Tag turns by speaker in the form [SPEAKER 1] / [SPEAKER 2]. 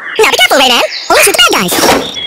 [SPEAKER 1] Now be careful, Rayman. Only shoot the bad guys.